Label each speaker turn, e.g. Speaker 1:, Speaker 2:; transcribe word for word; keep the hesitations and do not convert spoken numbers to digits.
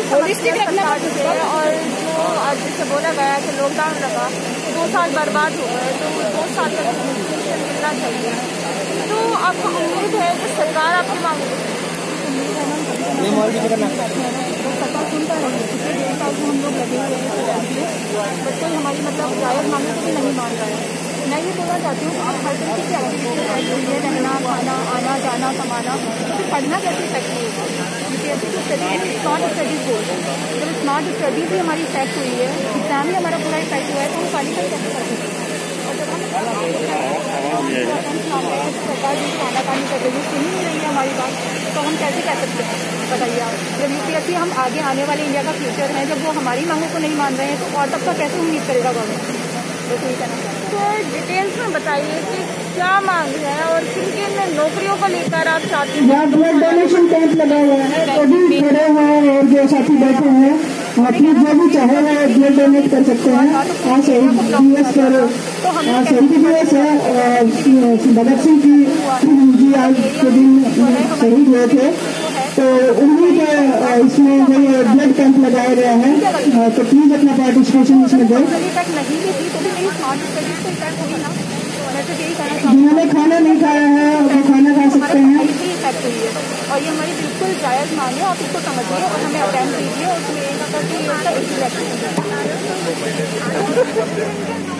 Speaker 1: Holistic रखना है। और जो आज जैसे बोला गया कि लॉकडाउन लगा, दो साल बर्बाद हो गए, तो दो साल तक सोल्यूशन मिलना चाहिए। तो आपको उम्मीद है कि सरकार आपकी मांग सरकार सुनता है, पिछले डेढ़ साल से हम लोग लगे हुए हैं, बट कोई हमारी मतलब जायज़ मांगे को भी नहीं मान रहा है। मैं ये बोलना चाहती हूँ आप हर तरीके की एक्टिविटी है, रहना खाना आना जाना कमाना, तो पढ़ना कैसे इफेक्ट होगा? यूपीएससी की स्टडी स्मार्ट स्टडीज बोलते हैं, जब स्मार्ट स्टडीज भी हमारी इफेक्ट हुई है, एग्जाम भी हमारा पूरा इफेक्ट हुआ है, तो हम क्वालिफाई कैसे कर सकते हैं? और जब हम सरकार जो खाना पानी कर रही है सुन ही नहीं रही है हमारी बात, तो हम कैसे कह सकते हैं बताइए आप? जब यूपीएससी हम आगे आने वाले इंडिया का फ्यूचर है, जब वो हमारी मांगों को नहीं मान रहे हैं, तो और तब तक कैसे उम्मीद करेगा गवर्नमेंट? तो डिटेल्स में बताइए कि क्या मांग है और किन किन नौकरियों को लेकर आप चाहते हैं?
Speaker 2: यहाँ ब्लड डोनेशन कैंप लगा हुआ है, सभी खड़े हुए हैं और जो साथी बैठे हैं प्लीज जो भी चाहे वो ब्लड डोनेट कर सकते हैं। आज शहीद दिवस पर शहीद दिवस है, भगत सिंह की जी आज के दिन शहीद हुए थे, तो उन्हीं के इसमें जो ब्लड कैंप लगाया गया है, तो प्लीज अपना पार्टिसिपेशन इसमें दें। जिन्होंने खाना नहीं खाया है वो खाना खा सकते हैं।
Speaker 1: और ये हमारी बिल्कुल जायज़ मांग है, आप इसको समझिए और हमें अटेंड कीजिए, उसमें एक करके